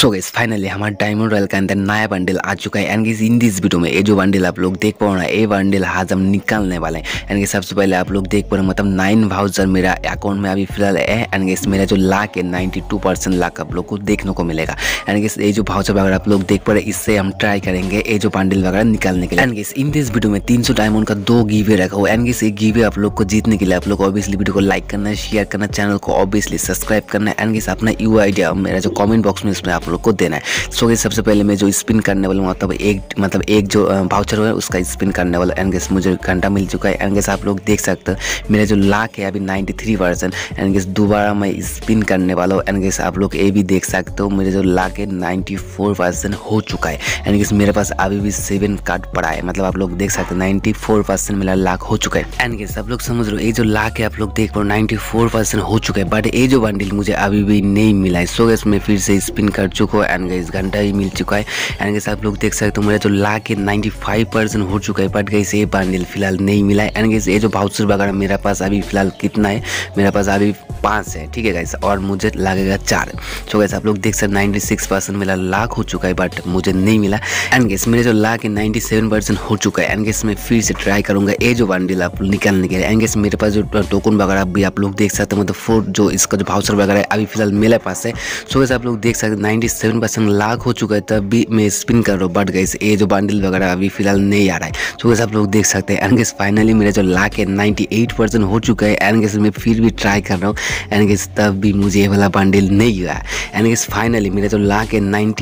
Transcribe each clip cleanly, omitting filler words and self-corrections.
सो guys finally हमारा diamond royal के अंदर नया बंडल आ चुका है। एंड इन दिस वीडियो में ये जो बंडल आप लोग देख पा रहे हैं, ये बंडल आज हम निकालने वाले हैं। एंड सबसे पहले आप लोग देख पा रहे हैं, मतलब 9 वाउचर मेरा अकाउंट में अभी फिलहाल है। एंड मेरा जो लाख है 92% लाख आप लोग को देखने को मिलेगा। एंड ये जो वाउचर वगैरह आप लोग देख पा रहे हैं, इससे हम ट्राई करेंगे ये जो बंडल वगैरह निकालने के लिए। एंड इन दिस वीडियो में 300 डायमंड का 2 गिवे रखा हुआ है। एंड ये गिवे आप लोग को जीतने के लिए आप लोग ऑब्वियसली वीडियो को लाइक करना, शेयर करना, चैनल को ऑब्वियसली सब्सक्राइब करना है। एंड अपना UID मेरा जो कमेंट बॉक्स में इसमें आप लोग को देना है। सो गाइस सबसे पहले मैं जो स्पिन करने वाला हूँ, मतलब एक जो वाउचर है उसका स्पिन करने वाला। एंड गाइस मुझे घंटा मिल चुका है। एंड गाइस आप लोग देख सकते हो मेरा जो लाख है अभी 93%। एंड गाइस दोबारा मैं स्पिन करने वाला हूँ। एंड गाइस आप लोग ये भी देख सकते हो मेरे जो लाख है 94% हो चुका है। एंड गाइस मेरे पास अभी भी 7 कार्ड पड़ा है, मतलब आप लोग देख सकते हो 94% मेरा लाख हो चुका है। एंड गाइस आप लोग समझ रहे हो, ये जो लाख है आप लोग देख पा 94% हो चुका है, बट ये जो बंडल मुझे अभी भी नहीं मिला है। सो गाइस मैं फिर से स्पिन कर चुका हूँ। एंड गाइस घंटा ही मिल चुका है। एंड गाइस आप लोग देख सकते हो मेरा जो लाख है 95% हो चुका है, बट गाइस ये बंडल फिलहाल नहीं मिला है। एंड गाइस ये जो वाउचर वगैरह मेरे पास अभी फिलहाल कितना है, मेरे पास अभी 5 है, ठीक है गाइस, और मुझे लगेगा 4। सो गाइस आप लोग देख सकते 96% मेरा लाख हो चुका है, बट मुझे नहीं मिला। एंड गाइस मेरे जो लाख है 97% हो चुका है। एंड गाइस मैं फिर से ट्राई करूंगा ये जो बंडल आप निकालने के लिए। एंड गाइस मेरे पास जो टोकन वगैरह भी आप लोग देख सकते हो, मतलब 4 जो इसका जो वाउचर वगैरह है अभी फिलहाल मेरे पास है। सो गाइस आप लोग देख सकते 97% लाख हो चुका है, तब भी मैं स्पिन कर रहा हूँ, बट गाइस ये जो बंडल वगैरह अभी फिलहाल नहीं आ रहा है। सो गाइस आप लोग देख सकते हैं। एंड गाइस फाइनली मेरा जो लाख है 98% हो चुका है। एंड गाइस मैं फिर भी ट्राई कर रहा हूँ। एंड गाइस तब भी मुझे ये वाला बंडल नहीं हुआ। एंड गाइस फाइनली मेरा जो लाख है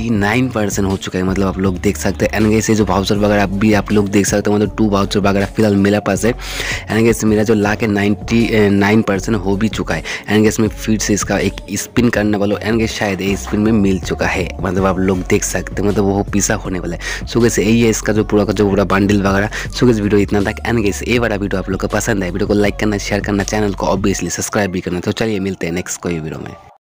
99% हो चुका है, मतलब आप लोग देख सकते हैं। एंड गाइस ये जो वाउचर वगैरह भी आप लोग देख सकते हो, मतलब 2 वाउचर वगैरह फिलहाल मेरे पास है। एंड गाइस मेरा जो लाख है 99% हो भी चुका है। एंड गाइस मैं फिर से इसका एक स्पिन करने वाला हूँ। एंड गाइस शायद ये स्पिन में मिल चुका है, मतलब आप लोग देख सकते हैं, मतलब वो पीसा होने वाला है। सो गाइस यही है इसका जो पूरा बंडल वगैरह। सो गाइस वीडियो इतना तक। एंड गाइस ये वाला वीडियो आप लोग को पसंद है, वीडियो को लाइक करना, शेयर करना, चैनल को ऑब्वियसली सब्सक्राइब भी करना। तो चलिए मिलते हैं नेक्स्ट कोई वीडियो में।